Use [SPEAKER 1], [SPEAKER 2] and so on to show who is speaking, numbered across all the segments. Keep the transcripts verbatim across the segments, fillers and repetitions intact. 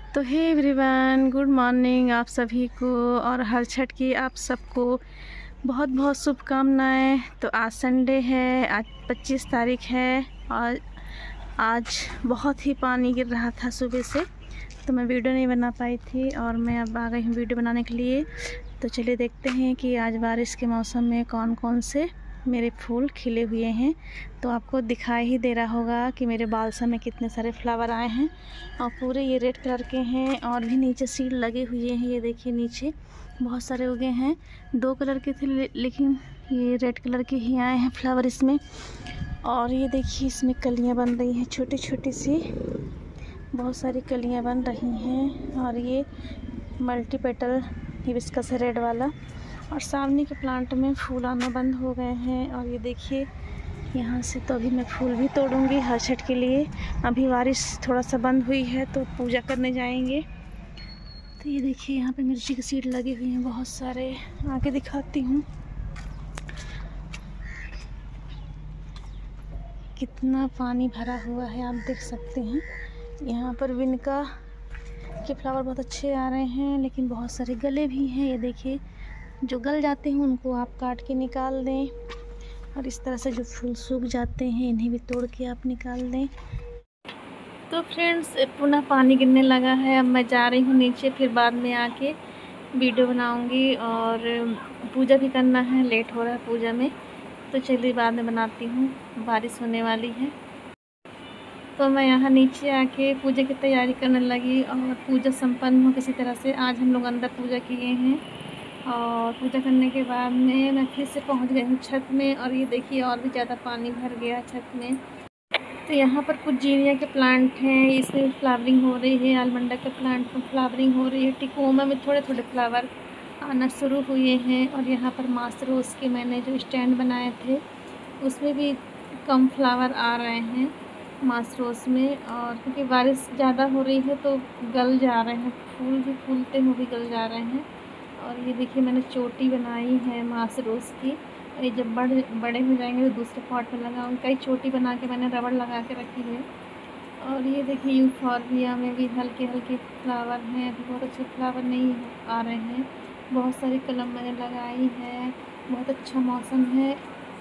[SPEAKER 1] तो hey everyone, good morning आप सभी को और हर छठ की आप सबको बहुत बहुत शुभकामनाएं। तो आज संडे है, आज पच्चीस तारीख है और आज बहुत ही पानी गिर रहा था सुबह से, तो मैं वीडियो नहीं बना पाई थी और मैं अब आ गई हूँ वीडियो बनाने के लिए। तो चलिए देखते हैं कि आज बारिश के मौसम में कौन कौन से मेरे फूल खिले हुए हैं। तो आपको दिखाई ही दे रहा होगा कि मेरे बालसम में कितने सारे फ्लावर आए हैं और पूरे ये रेड कलर के हैं और भी नीचे सीड लगे हुए हैं। ये देखिए नीचे बहुत सारे उगे हैं, दो कलर के थे लेकिन ये रेड कलर के ही आए हैं फ्लावर इसमें। और ये देखिए इसमें कलियां बन रही हैं छोटी छोटी सी, बहुत सारी कलियां बन रही हैं। और ये मल्टी पेटल हिबिस्कस है रेड वाला। और सामने के प्लांट में फूल आना बंद हो गए हैं। और ये देखिए यहाँ से तो अभी मैं फूल भी तोड़ूंगी हर छठ के लिए। अभी बारिश थोड़ा सा बंद हुई है तो पूजा करने जाएंगे। तो ये देखिए यहाँ पे मिर्ची के सीड लगे हुए हैं बहुत सारे, आगे दिखाती हूँ कितना पानी भरा हुआ है, आप देख सकते हैं। यहाँ पर विनका के फ्लावर बहुत अच्छे आ रहे हैं लेकिन बहुत सारे गले भी हैं। ये देखिए जो गल जाते हैं उनको आप काट के निकाल दें और इस तरह से जो फूल सूख जाते हैं इन्हें भी तोड़ के आप निकाल दें। तो फ्रेंड्स पुनः पानी गिरने लगा है, अब मैं जा रही हूँ नीचे, फिर बाद में आके वीडियो बनाऊँगी और पूजा भी करना है, लेट हो रहा है पूजा में। तो चलिए बाद में बनाती हूँ, बारिश होने वाली है। तो मैं यहाँ नीचे आके पूजा की तैयारी करने लगी और पूजा संपन्न हो किसी तरह से। आज हम लोग अंदर पूजा किए हैं और पूजा करने के बाद में मैं फिर से पहुंच गई हूँ छत में। और ये देखिए और भी ज़्यादा पानी भर गया छत में। तो यहाँ पर कुछ जीनिया के प्लांट हैं, इसमें फ्लावरिंग हो रही है। आलमंडा के प्लांट में फ्लावरिंग हो रही है। टिकोमा में थोड़े थोड़े फ्लावर आना शुरू हुए हैं। और यहाँ पर मासरोस के मैंने जो स्टैंड बनाए थे उसमें भी कम फ्लावर आ रहे हैं मासरोस में। और क्योंकि बारिश ज़्यादा हो रही है तो गल जा रहे हैं फूल, भी फूलते हुए भी गल जा रहे हैं। और ये देखिए मैंने चोटी बनाई है मासरोस की, ये जब बड़े बड़े हो जाएंगे तो दूसरे पॉट में लगाऊंगी। कई चोटी बना के मैंने रबड़ लगा के रखी है। और ये देखिए यूफॉर्बिया में भी हल्के हल्के फ्लावर हैं, अभी बहुत अच्छे फ्लावर नहीं आ रहे हैं। बहुत सारी कलम मैंने लगाई है, बहुत अच्छा मौसम है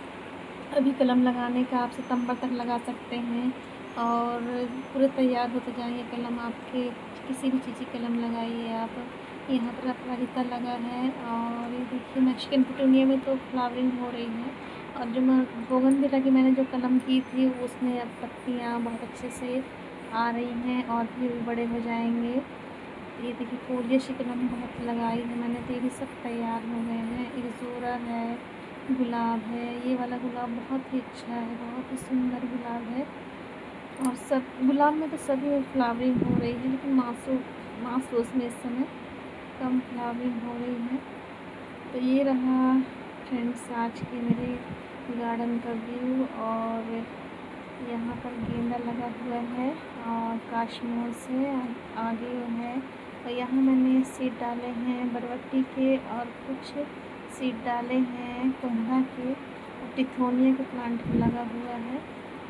[SPEAKER 1] अभी कलम लगाने का। आप सितंबर तक लगा सकते हैं और पूरे तैयार होते जाएंगे कलम आपके। किसी भी चीज़ की कलम लगाइए आप। यहाँ पर अपराजिता लगा है और ये देखिए मैक्सिकन पिटूनिया में तो फ्लावरिंग हो रही है। और जो मैं बोगनविला की मैंने जो कलम की थी उसमें अब पत्तियाँ बहुत अच्छे से आ रही हैं और फिर बड़े हो जाएंगे। ये देखिए कोरियस की कलम बहुत लगाई है मैंने, तो ये भी सब तैयार हो गए हैं। एक जोरा है, गुलाब है, ये वाला गुलाब बहुत ही अच्छा है, बहुत ही सुंदर गुलाब है। और सब गुलाब में तो सभी फ्लावरिंग हो रही है लेकिन मासो मासरोस में इस समय कम फ्लावरिंग हो रही है। तो ये रहा फ्रेंड्स आज के मेरे गार्डन का व्यू। और यहाँ पर गेंदा लगा हुआ है और काशमोर से आगे है। और यहाँ मैंने सीड डाले हैं बरबट्टी के और कुछ सीड डाले हैं कोहड़ा के और टिथोनिया के प्लांट भी लगा हुआ है।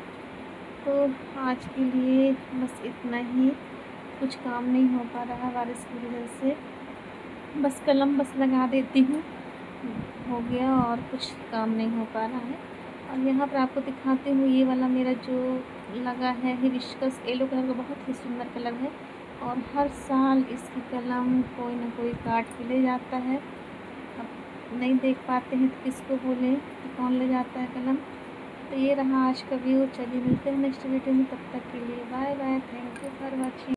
[SPEAKER 1] तो आज के लिए बस इतना ही, कुछ काम नहीं हो पा रहा बारिश की वजह से, बस कलम बस लगा देती हूँ हो गया और कुछ काम नहीं हो पा रहा है। और यहाँ पर आपको दिखाती हूँ ये वाला मेरा जो लगा है हिबिस्कस, येलो कलर का बहुत ही सुंदर कलर है। और हर साल इसकी कलम कोई ना कोई काट के ले जाता है। अब नहीं देख पाते हैं तो किसको बोलें कि कौन ले जाता है कलम। तो ये रहा आज का व्यू। चलिए मिलते हैं नेक्स्ट वीडियो में, तब तक के लिए bye bye, thank you for watching.